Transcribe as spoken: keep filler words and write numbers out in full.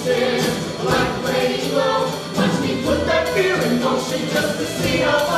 wasted, like letting go. Watch me put that fear in motion just to see how